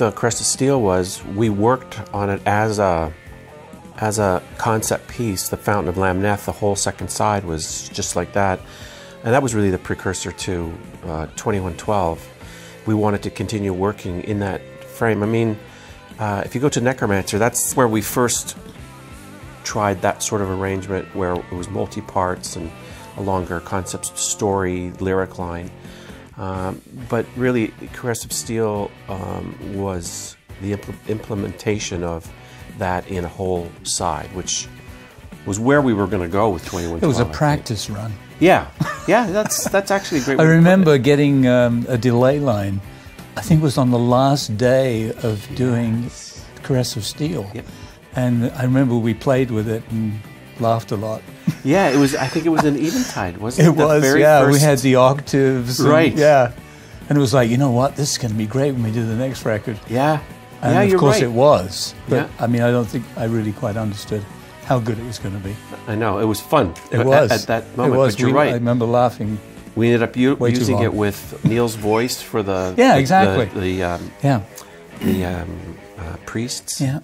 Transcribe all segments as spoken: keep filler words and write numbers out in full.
of Crest of Steel was we worked on it as a as a concept piece. The Fountain of Lamneth, the whole second side was just like that, and that was really the precursor to uh, twenty-one twelve. We wanted to continue working in that frame. I mean, uh, if you go to Necromancer, that's where we first tried that sort of arrangement where it was multi-parts and a longer concept story, lyric line. Um, but really, Crest of Steel um, was the impl implementation of that in a whole side, which was where we were going to go with twenty-one twelve. It was a practice run. Yeah, yeah, that's that's actually a great way I to remember put it. getting um, a delay line. I think it was on the last day of doing Yes. Caress of Steel. Yep. And I remember we played with it and laughed a lot. Yeah, it was. I think it was an Eventide, wasn't it? It was, very yeah. First... We had the octaves. And, right. Yeah. And it was like, you know what? This is going to be great when we do the next record. Yeah. And yeah, of you're course right. it was. But Yeah. I mean, I don't think I really quite understood how good it was going to be. I know, it was fun. It at, was. At that moment, it was. but you're we, right. I remember laughing. We ended up u Way too using long. it with Neil's voice for the Yeah, the, exactly. the the, um, Yeah. the um, uh, priests. Yeah.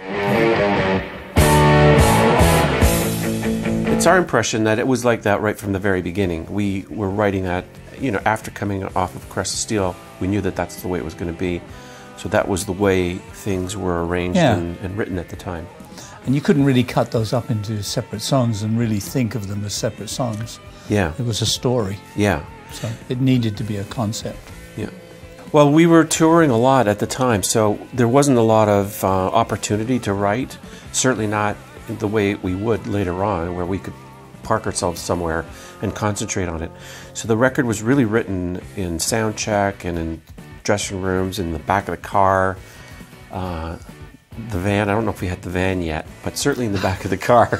It's our impression that it was like that right from the very beginning. We were writing that, you know, after coming off of Crest of Steel, we knew that that's the way it was going to be. So that was the way things were arranged Yeah. and, and written at the time. And you couldn't really cut those up into separate songs and really think of them as separate songs. Yeah. It was a story, Yeah. so it needed to be a concept. Yeah. Well, we were touring a lot at the time, so there wasn't a lot of uh, opportunity to write. Certainly not the way we would later on, where we could park ourselves somewhere and concentrate on it. So the record was really written in sound check and in dressing rooms, in the back of the car, uh, the van. I don't know if we had the van yet, but certainly in the back of the car.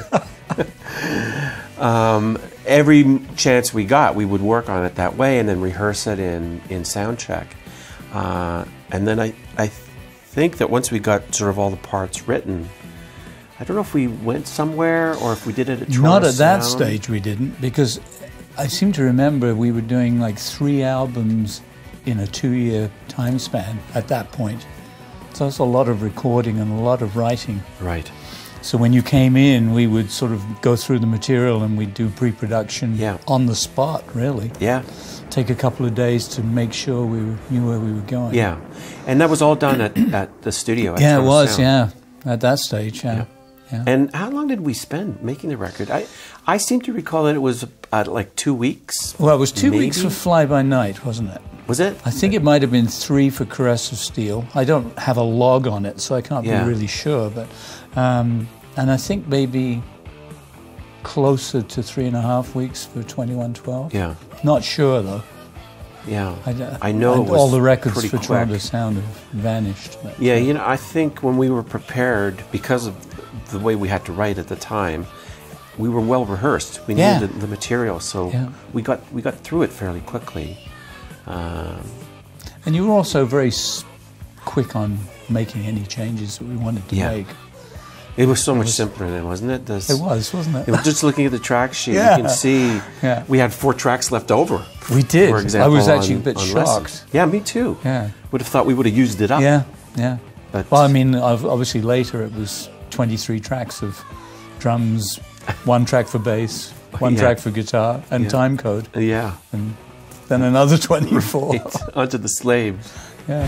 um, every chance we got, we would work on it that way and then rehearse it in, in sound check. Uh, and then I, I think that once we got sort of all the parts written, I don't know if we went somewhere or if we did it at Toronto Not at that Sound. stage we didn't, because I seem to remember we were doing like three albums in a two-year time span at that point. So that's a lot of recording and a lot of writing. Right. So when you came in, we would sort of go through the material and we'd do pre-production Yeah. on the spot, really. Yeah. Take a couple of days to make sure we were, knew where we were going. Yeah. And that was all done at, at the studio. At Yeah, it Toronto was, Sound. yeah. At that stage, yeah. Yeah. yeah. And how long did we spend making the record? I, I seem to recall that it was uh, like two weeks. Well, it was two maybe? weeks for Fly By Night, wasn't it? Was it? I think it might have been three for Caress of Steel. I don't have a log on it, so I can't Yeah. be really sure. But um, and I think maybe closer to three and a half weeks for twenty-one twelve. Yeah. Not sure though. Yeah. I, I know and it was all the records pretty for quick. Toronto Sound have vanished. But, Yeah, you know, I think when we were prepared, because of the way we had to write at the time, we were well rehearsed. We Yeah. knew the, the material, so Yeah. we got we got through it fairly quickly. Um, And you were also very s quick on making any changes that we wanted to Yeah. make. it was so much simpler then, wasn't it? This, It was, wasn't it? it was just looking at the track sheet, Yeah. you can see Yeah. we had four tracks left over. We did. For example, I was actually on- a bit on shocked. Lessons. Yeah, me too. Yeah. Would have thought we would have used it up. Yeah, yeah. But Well, I mean, ob- obviously later it was twenty-three tracks of drums, one track for bass, one Yeah. track for guitar, and Yeah. time code, yeah, and then another twenty-four. Right. Onto the slave. Yeah.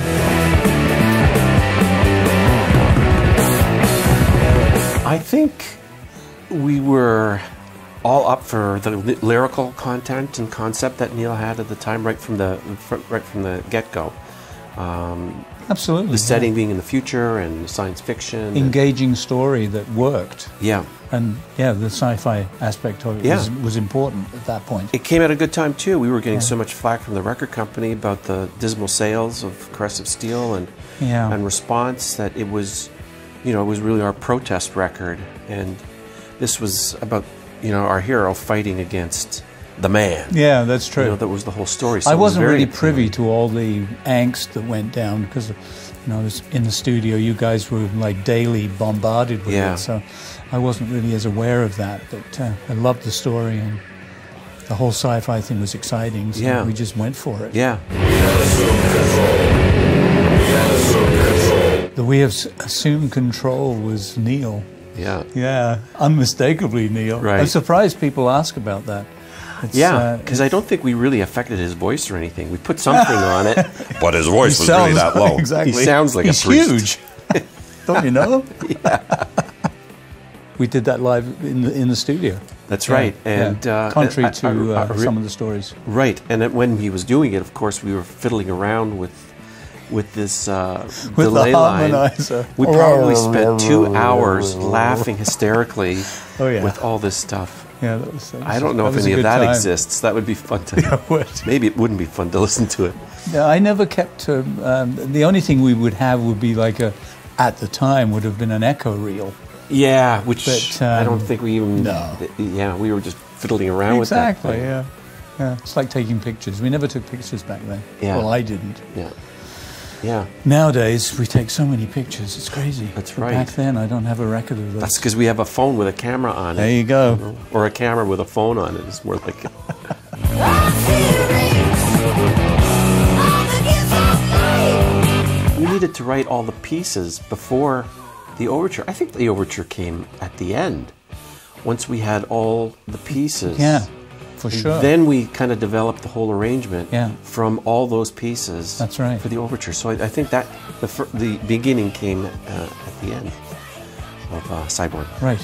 I think we were all up for the ly- lyrical content and concept that Neil had at the time, right from the fr- right from the get-go. Um, Absolutely. the yeah. setting being in the future and science fiction. and- Engaging story that worked. yeah, And yeah, the sci-fi aspect of it Yeah. was, was important at that point. it came at a good time too. We were getting Yeah. so much flack from the record company about the dismal sales of Caress of Steel and Yeah. and Response that it was, you know, it was really our protest record, and this was about, you know, our hero fighting against the man. Yeah, that's true. You know, that was the whole story. So I it was wasn't very really privy appealing. to all the angst that went down because, you know, I was in the studio. You guys were like daily bombarded with Yeah. it, so I wasn't really as aware of that. But uh, I loved the story, and the whole sci-fi thing was exciting. So Yeah. we just went for it. Yeah. We had assumed control. We had assumed control. The we have assumed control was Neil. Yeah. Yeah, unmistakably Neil. Right. I'm surprised people ask about that. It's, Yeah, uh, because I don't think we really affected his voice or anything. We put something on it, but his voice he was really sounds- that low. Exactly. He sounds like He's a priest. huge. Don't you know? Yeah. We did that live in the in the studio. That's Yeah, right. And yeah. uh, contrary I- to I- I- uh, I- some of the stories. Right, and then when he was doing it, of course, we were fiddling around with with this uh, With delay the line. harmonizer. We probably spent two hours laughing hysterically Oh, yeah. with all this stuff. Yeah, that was. That was I don't know that if was a any of good that time. exists. That would be fun to. Yeah, it would. Maybe it wouldn't be fun to listen to it. No, I never kept. Um, um, the only thing we would have would be like a, at the time, would have been an echo reel. Yeah, which But, I don't um, think we even. no. Yeah, we were just fiddling around with that. Exactly. thing. Yeah. Yeah. It's like taking pictures. We never took pictures back then. Yeah. Well, I didn't. Yeah. Yeah. Nowadays, we take so many pictures. It's crazy. That's But right. Back then, I don't have a record of those. That's because we have a phone with a camera on it. There you go. know, or a camera with a phone on it. It's more like. We needed to write all the pieces before the overture. I think the overture came at the end. Once we had all the pieces. Yeah, for sure. Then we kind of developed the whole arrangement Yeah. from all those pieces. That's right. For the overture. So I, I think that the fir- the beginning came uh, at the end of uh, Cyborg. Right.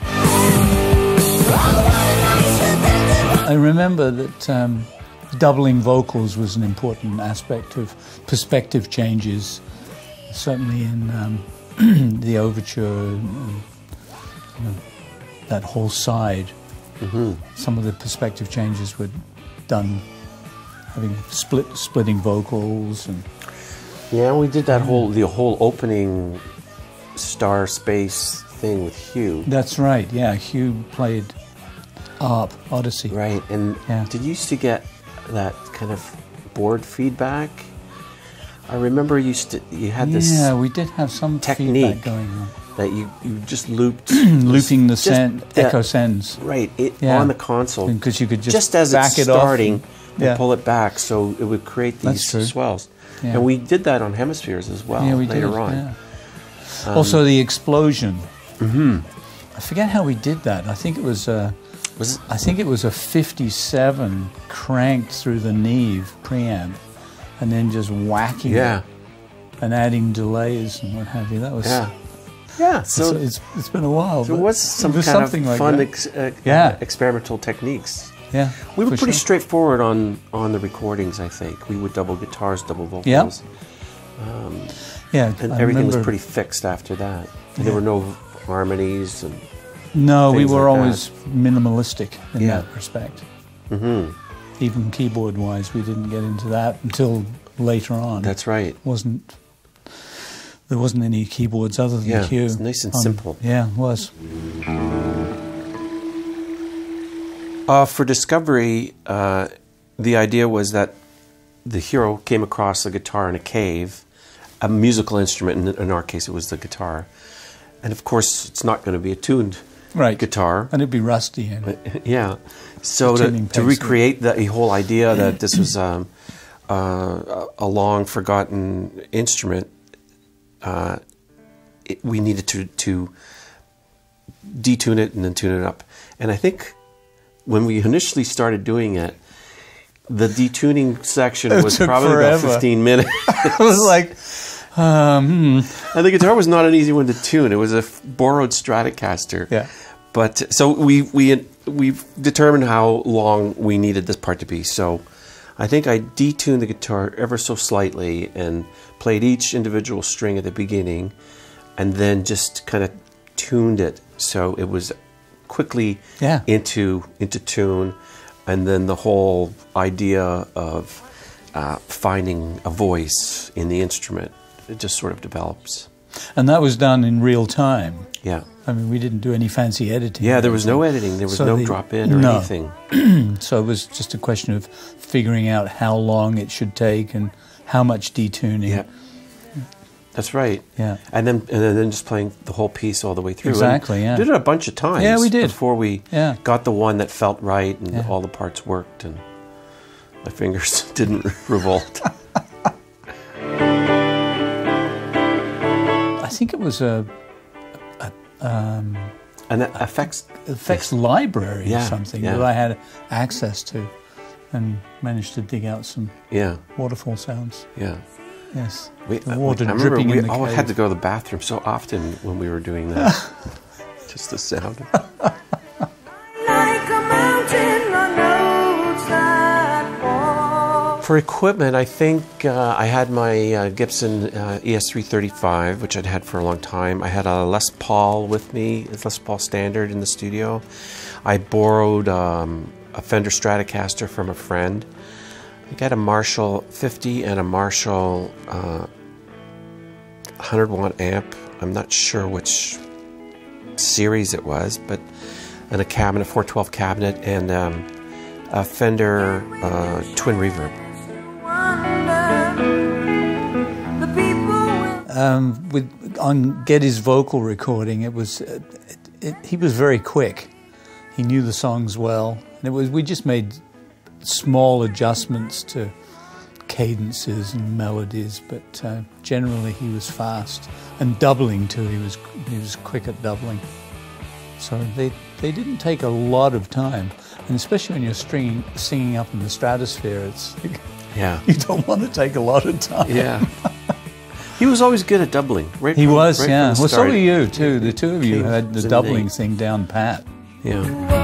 I remember that um, doubling vocals was an important aspect of perspective changes, certainly in um, the overture, and, you know, that whole side. Mm-hmm. Some of the perspective changes were done having split, splitting vocals and Yeah, we did that whole the whole opening star space thing with Hugh. that's right. Yeah, Hugh played A R P, Odyssey. Right, and Yeah. did you used to get that kind of board feedback? I remember you used to, you had this Yeah, we did have some technique feedback going on. that you, you just looped Looping the just- send, yeah, echo sends. right it, Yeah. on the console Because you could just, as back it's it off starting and- and yeah. pull it back, so it would create That's these true. swells. Yeah. And we did that on Hemispheres as well Yeah, we later did. on. Yeah. also, the explosion. Mm-hmm. I forget how we did that. I think it was. Uh, Was it, I think it was a fifty-seven cranked through the Neve preamp, and then just whacking yeah, it and adding delays and what have you. That was. yeah, yeah. So So it's it's been a while. So it but was some it was kind something of like fun that. ex, uh, Yeah. experimental techniques. Yeah, We were for pretty sure. straightforward on, on the recordings, I think. We would double guitars, double vocals. Yeah. Yeah, And I everything was remember- pretty fixed after that. And there Yeah. were no harmonies. And No, we things were like always minimalistic in Yeah. that respect. Mm-hmm. Even keyboard-wise, we didn't get into that until later on. That's right. wasn't there wasn't any keyboards other than Yeah, Hugh. it's nice and on- simple. Yeah, it was. Uh, for Discovery, uh, the idea was that the hero came across a guitar in a cave, a musical instrument. In, in our case, it was the guitar. And of course, it's not going to be a tuned Right. guitar. And it'd be rusty and Yeah. So The to, tuning to pencil. recreate the whole idea that this was um, uh, a long forgotten instrument, uh, it, we needed to, to detune it and then tune it up. And I think when we initially started doing it, the detuning section It was took probably forever. about fifteen minutes. I was like, um, hmm. And the guitar was not an easy one to tune. It was a f- borrowed Stratocaster. Yeah. But so we we we've determined how long we needed this part to be. So I think I detuned the guitar ever so slightly and played each individual string at the beginning, and then just kind of tuned it so it was quickly Yeah. into into tune, and then the whole idea of uh, finding a voice in the instrument, it just sort of develops. And that was done in real time. Yeah. I mean, we didn't do any fancy editing. Yeah, there was no editing. There was So no the- drop in or no. anything. So it was just a question of figuring out how long it should take and how much detuning. Yeah. That's right. Yeah. And then and then just playing the whole piece all the way through. Exactly, And yeah. Did it a bunch of times. Yeah, we did. Before we Yeah. got the one that felt right and Yeah. all the parts worked and my fingers didn't revolt. I think it was a, a um, an effects effects library yeah, or something yeah. that I had access to, and managed to dig out some yeah waterfall sounds. Yeah. Yes. We, the water I remember dripping we in the all cave. had to go to the bathroom so often when we were doing that. Just the sound. Like a mountain on roadside wall. For equipment, I think uh, I had my uh, Gibson uh, E S three thirty-five, which I'd had for a long time. I had a Les Paul with me, a Les Paul Standard in the studio. I borrowed um, a Fender Stratocaster from a friend. I got a Marshall fifty and a Marshall uh, one hundred watt amp. I'm not sure which series it was, but and a cabinet, a four twelve cabinet, and um, a Fender uh, Twin Reverb. Um, with on Geddy's vocal recording, it was it, it, he was very quick. He knew the songs well, and it was we just made small adjustments to cadences and melodies, but uh, generally he was fast, and doubling too. He was he was quick at doubling. So they they didn't take a lot of time, and especially when you're stringing, singing up in the stratosphere, it's like, Yeah, you don't want to take a lot of time. yeah. He was always good at doubling. Right He from, was, right yeah. from the Well, so start. were you too. The two of you Kings had the and doubling names. thing down pat. Yeah.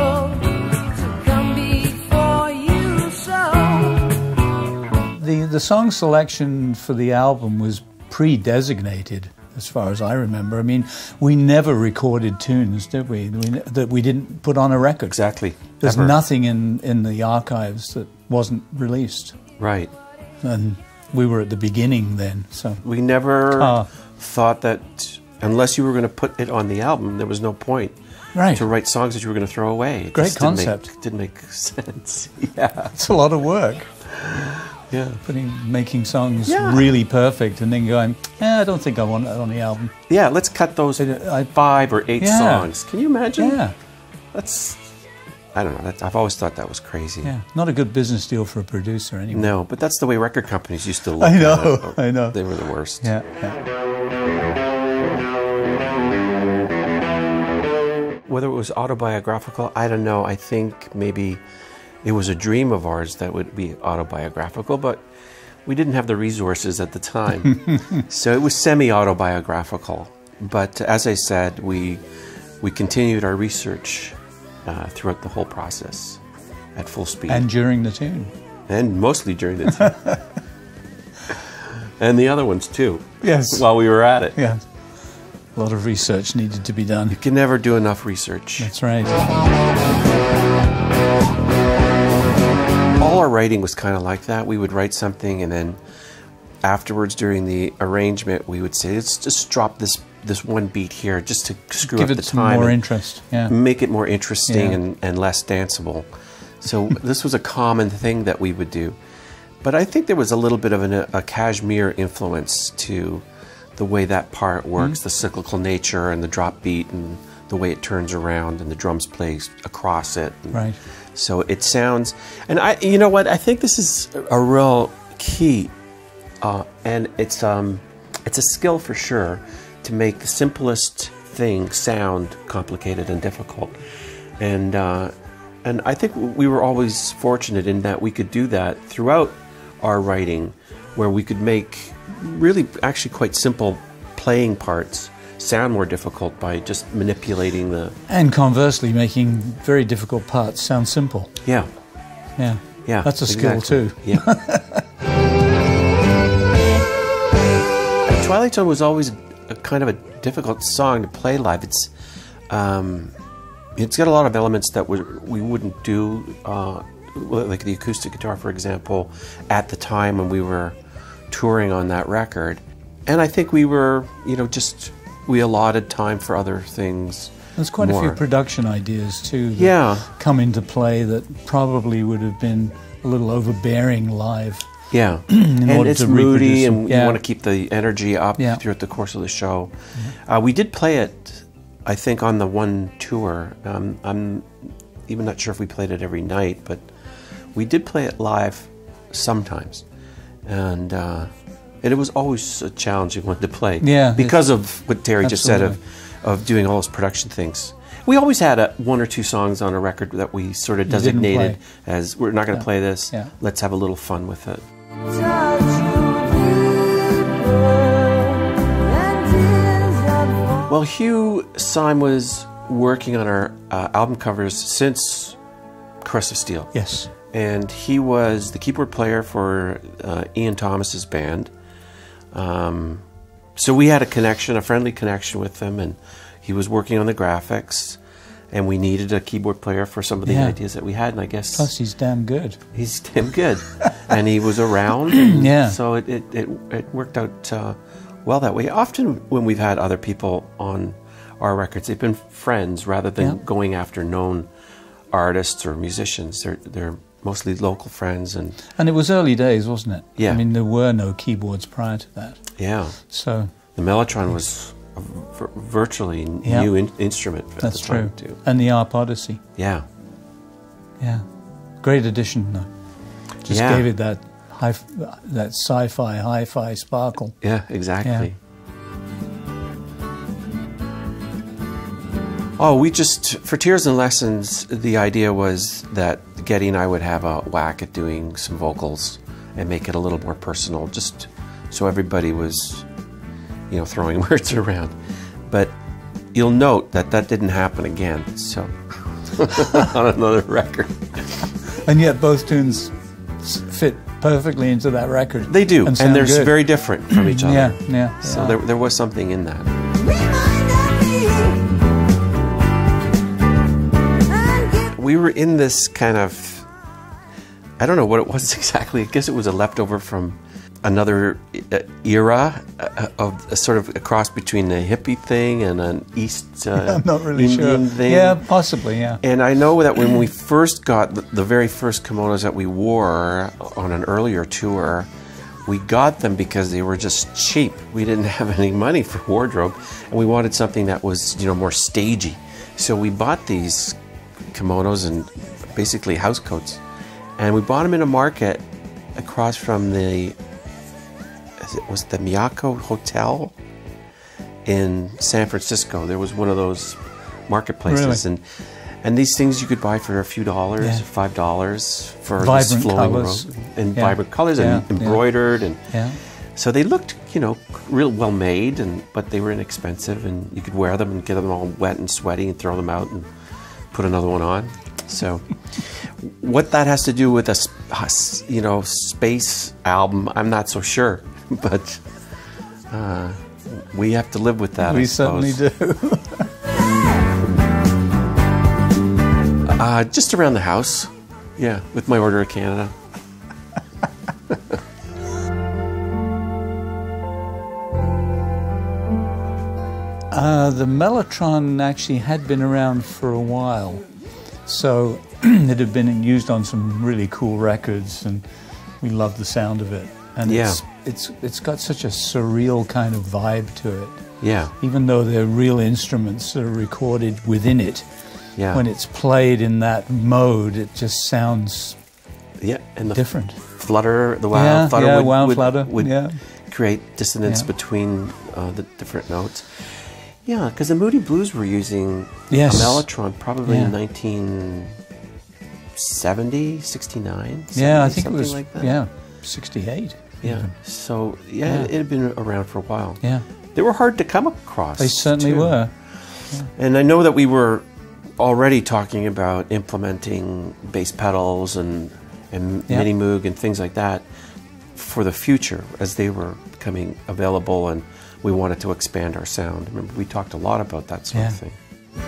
The the song selection for the album was pre-designated, as far as I remember. I mean, we never recorded tunes, did we? we that we didn't put on a record. Exactly. There's Ever. nothing in, in the archives that wasn't released. Right. And we were at the beginning then, so... We never Ah. thought that unless you were going to put it on the album, there was no point Right. to write songs that you were going to throw away. It Great just didn't make- concept. Didn't make, sense. Yeah. It's a lot of work, Yeah. putting, making songs Yeah. really perfect and then going, eh, I don't think I want that on the album. Yeah, let's cut those I- I- five or eight Yeah. songs. Can you imagine? Yeah, That's, I don't know. That, I've always thought that was crazy. yeah. Not a good business deal for a producer anyway. No, but that's the way record companies used to look I at know, it. I know. They were the worst. Yeah, yeah. Whether it was autobiographical, I don't know. I think maybe it was a dream of ours that would be autobiographical, but we didn't have the resources at the time. So it was semi-autobiographical. But as I said, we, we continued our research uh, throughout the whole process at full speed. And during the tune. And mostly during the time. And the other ones too. Yes. While we were at it. Yeah. A lot of research needed to be done. You can never do enough research. That's right. All our writing was kind of like that. We would write something, and then afterwards, during the arrangement, we would say, "Let's just drop this this one beat here, just to screw Give up it the some time, more and interest. Yeah. make it more interesting Yeah. and, and less danceable." So this was a common thing that we would do. But I think there was a little bit of an, a Kashmir influence to the way that part works, Mm-hmm. the cyclical nature and the drop beat and the way it turns around and the drums play across it. And Right. so it sounds, and I, you know what? I think this is a real key, uh, and it's um, it's a skill for sure to make the simplest thing sound complicated and difficult, and uh, and I think we were always fortunate in that we could do that throughout our writing, where we could make really actually quite simple playing parts sound more difficult by just manipulating the And conversely, making very difficult parts sound simple. yeah. Yeah. Yeah, That's a skill exactly. too. Yeah. Twilight Zone was always a kind of a difficult song to play live. It's um, it's got a lot of elements that we we wouldn't do, uh, like the acoustic guitar, for example, at the time when we were touring on that record. And I think we were, you know, just we allotted time for other things. There's quite more. a few production ideas too that Yeah. come into play that probably would have been a little overbearing live. Yeah, in and order it's to moody, reproduce and them. you Yeah. want to keep the energy up Yeah. throughout the course of the show. Uh, we did play it, I think, on the one tour. Um, I'm even not sure if we played it every night, but we did play it live sometimes, and uh, and it was always a challenging one to play. Yeah, because of what Terry just said of, absolutely. of doing all those production things. We always had a, one or two songs on a record that we sort of You didn't designated play. as, we're not going to Yeah. play this, Yeah. let's have a little fun with it. Touch you deeper than tears that fall. Well, Hugh Syme was working on our uh, album covers since Caress of Steel. Yes. And he was the keyboard player for uh, Ian Thomas's band. Um, so we had a connection, a friendly connection with him, and he was working on the graphics, and we needed a keyboard player for some of the Yeah. ideas that we had, and I guess Plus, he's damn good. he's damn good. And he was around, and Yeah. so it, it, it, it worked out uh, well that way. Often when we've had other people on our records, they've been friends rather than Yeah. going after known artists or musicians. They're, they're mostly local friends, and And it was early days, wasn't it? Yeah. I mean, there were no keyboards prior to that. yeah. So The Mellotron was a vir- virtually Yeah. new in- instrument at that's the true. time, too. And the ARP Odyssey. Yeah. Yeah. Great addition, though. Just Yeah. gave it that high, that sci-fi, hi-fi sparkle. Yeah, exactly. Oh, we just, for Tears and Lessons, the idea was that Geddy and I would have a whack at doing some vocals and make it a little more personal, just so everybody was, you know, throwing words around. But you'll note that that didn't happen again, so, on another record. And yet both tunes s- fit perfectly into that record. They do, and, sound they're good. very different from each other. Yeah, yeah. So yeah. there, there was something in that. Reminded me and give We were in this kind of, I don't know what it was exactly. I guess it was a leftover from another uh, era uh, of a sort of a cross between a hippie thing and an East uh, I'm not really Indian sure. thing. Yeah, possibly, yeah. And I know that when we first got the, the very first kimonos that we wore on an earlier tour, we got them because they were just cheap. We didn't have any money for wardrobe, and we wanted something that was, you know, more stagey. So we bought these kimonos and basically house coats, and we bought them in a market across from the, it was the Miyako Hotel in San Francisco. There was one of those marketplaces, Really? and and these things you could buy for a few dollars, Yeah. five dollars for Vibrant this flowing colours. robe, and Yeah. vibrant colors Yeah, and yeah. embroidered, and Yeah. so they looked, you know, real well made, and but they were inexpensive, and you could wear them and get them all wet and sweaty and throw them out and put another one on. So, what that has to do with a, s- a s- you know, space album, I'm not so sure, but uh, we have to live with that. I We certainly suppose. do. Uh, just around the house, yeah, with my Order of Canada. Uh, the Mellotron actually had been around for a while, so it had been used on some really cool records, and we loved the sound of it. And Yeah. it's, it's it's got such a surreal kind of vibe to it, Yeah, even though they're real instruments that are recorded within it. yeah, When it's played in that mode, it just sounds yeah, and the different. flutter, the wow Yeah, flutter yeah, would, wow would, flutter, would yeah. create dissonance Yeah. between uh, the different notes. Yeah, because the Moody Blues were using Yes. a Mellotron probably Yeah. in nineteen seventy, sixty-nine. Yeah, I seventy, think it something was, like that. yeah, sixty-eight. Yeah. even. So yeah, Yeah. it had been around for a while. Yeah, They were hard to come across. they certainly too. were. And I know that we were already talking about implementing bass pedals and and Yeah. mini Moog and things like that for the future as they were becoming available, and we wanted to expand our sound. Remember, we talked a lot about that sort of Yeah. thing.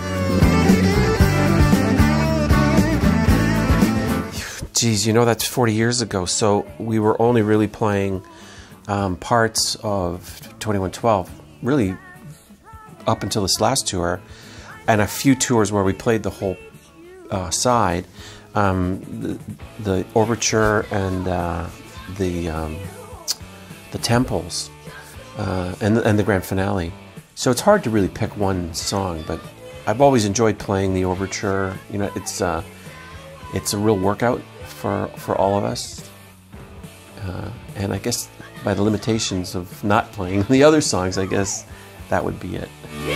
Geez, you know, that's forty years ago, so we were only really playing um, parts of twenty-one twelve, really up until this last tour, and a few tours where we played the whole uh, side, um, the, the overture and uh, the um, the temples, uh, and and the grand finale. So it's hard to really pick one song, but I've always enjoyed playing the overture. You know, it's uh, it's a real workout for for all of us, uh, and I guess by the limitations of not playing the other songs, I guess that would be it.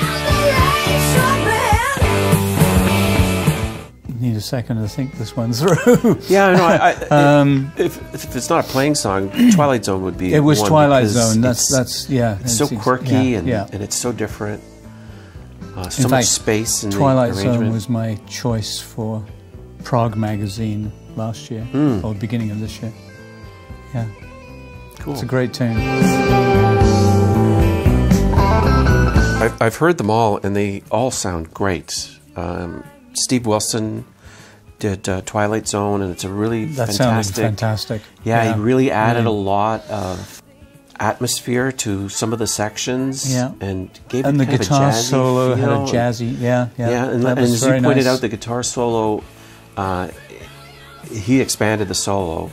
Need a second to think this one through. Yeah, no, I, I, Um, if, if it's not a playing song, Twilight Zone would be It was one Twilight because Zone. That's it's that's yeah. so it's- quirky yeah, and, yeah. and it's so different. Uh, so In much fact, space in Twilight the Zone arrangement. was my choice for Prague Magazine last year, Mm. or beginning of this year. Yeah, Cool. it's a great tune. I've, I've heard them all, and they all sound great. Um, Steve Wilson did uh, Twilight Zone, and it's a really That fantastic. sounded fantastic. Yeah, he really added really. a lot of atmosphere to some of the sections, Yeah. and gave And it the kind guitar of a jazzy solo had a feel. jazzy, yeah, yeah. Yeah, and, that and was as you very pointed nice. out, the guitar solo, uh, he expanded the solo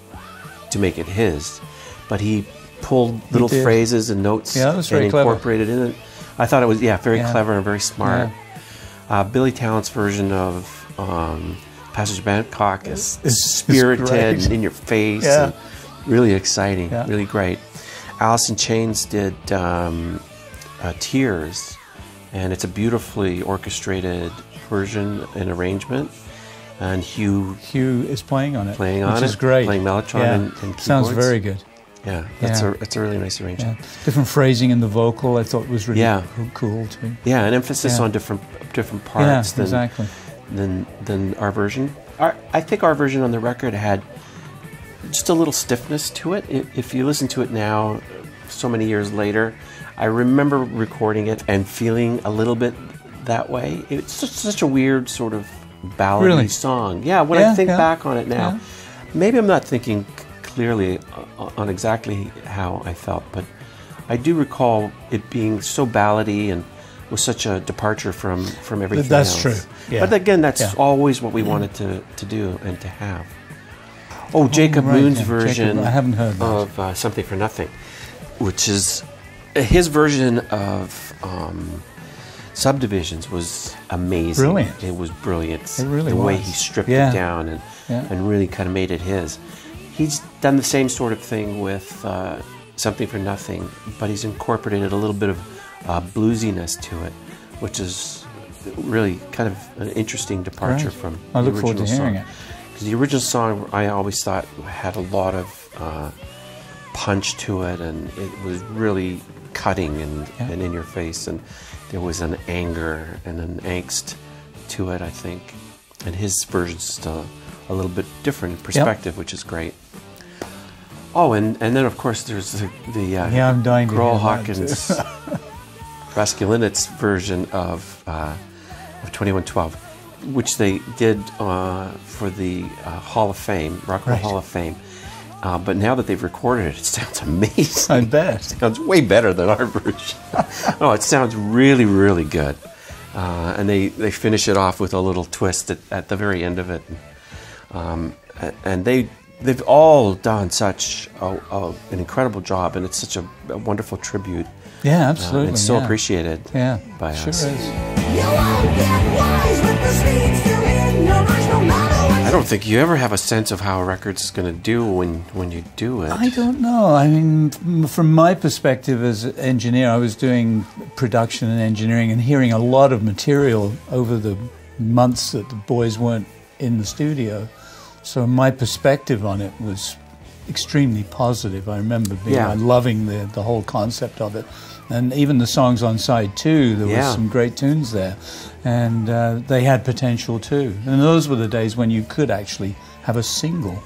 to make it his, but he pulled little did. phrases and notes Yeah, that was and very clever. incorporated in it. I thought it was, yeah, very Yeah. clever and very smart. Uh, Billy Talent's version of um, Passage Bangkok is It's- it's spirited great. and in your face, Yeah. and really exciting, Yeah. really great. Alice in Chains did um, uh, Tears, and it's a beautifully orchestrated version and arrangement. And Hugh Hugh is playing on it, playing which on is it, great. playing Mellotron yeah. and, and Sounds keyboards. very good. Yeah, that's Yeah. a it's a really nice Yeah. arrangement. Different phrasing in the vocal, I thought was really Yeah. co- cool too. Yeah, an emphasis Yeah. on different different Yeah, parts than, exactly. than than our version. Our, I think our version on the record had just a little stiffness to it. I- If you listen to it now, so many years later, I remember recording it and feeling a little bit that way. It's just such a weird sort of ballady Really? song. Yeah, when Yeah, I think yeah. back on it now, Yeah. maybe I'm not thinking c- clearly uh, on exactly how I felt, but I do recall it being so ballady and was such a departure from from everything That's else. true, yeah. But again, that's Yeah. always what we wanted to, to do and to have. Oh, Jacob right, Moon's yeah, version Jacob- I haven't heard that. of uh, Something for Nothing, which is his version of um, Subdivisions was amazing. Brilliant. It was brilliant. It really the way was. he stripped Yeah. it down and Yeah. and really kind of made it his. He's done the same sort of thing with uh, Something for Nothing, but he's incorporated a little bit of uh, bluesiness to it, which is really kind of an interesting departure Right. from I the look forward to original hearing song. it. Because the original song, I always thought had a lot of uh, punch to it, and it was really cutting and, Yeah. and in your face, and there was an anger and an angst to it, I think. And his version's still a little bit different in perspective, which is great. Oh, and, and then of course there's the, the uh, Yeah, I'm dying to Grohl hear that, Hawkins Raskulinecz version of, uh, of twenty-one twelve, which they did uh, for the uh, Hall of Fame, Rock and Roll Right. Hall of Fame. Uh, but now that they've recorded it, it sounds amazing. I bet. It sounds way better than our version. Oh, it sounds really, really good. Uh, and they, they finish it off with a little twist at, at the very end of it. Um, a- and they, they've all done such a, a, an incredible job, and it's such a, a wonderful tribute. Yeah, Uh, absolutely. and so yeah. appreciated Yeah, by sure us. is. You won't get wise with the speed still in your eyes, no matter what. I don't think you ever have a sense of how a record's going to do when, when you do it. I don't know. I mean, m- from my perspective as an engineer, I was doing production and engineering and hearing a lot of material over the months that the boys weren't in the studio. So my perspective on it was extremely positive. I remember being Yeah. uh, loving the, the whole concept of it. And even the songs on side two, there Yeah. was some great tunes there. And uh, they had potential too. And those were the days when you could actually have a single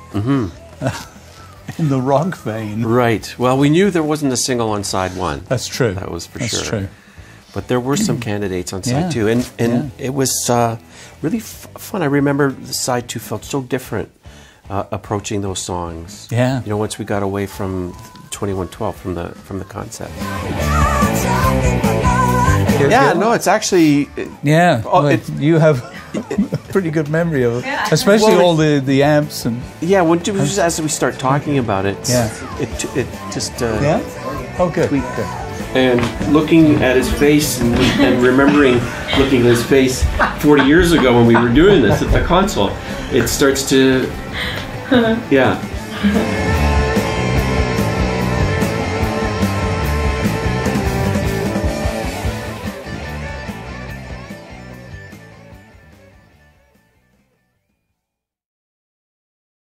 in the rock vein. Right. Well, we knew there wasn't a single on side one. That's true. That was for That's sure. true. But there were some candidates on side Yeah. two, and and Yeah. it was uh, really f- fun. I remember the side two felt so different uh, approaching those songs. Yeah. You know, once we got away from twenty-one twelve from the from the concept. Yeah. No, it's actually. Yeah, Oh, well, it- you have a pretty good memory of it, especially Well, all the, the amps and Yeah. When do- just as we start talking about it, Yeah. it it just. Uh, yeah. Oh, good. Tweak. good. And looking at his face and, and remembering looking at his face forty years ago when we were doing this at the console, it starts to, yeah.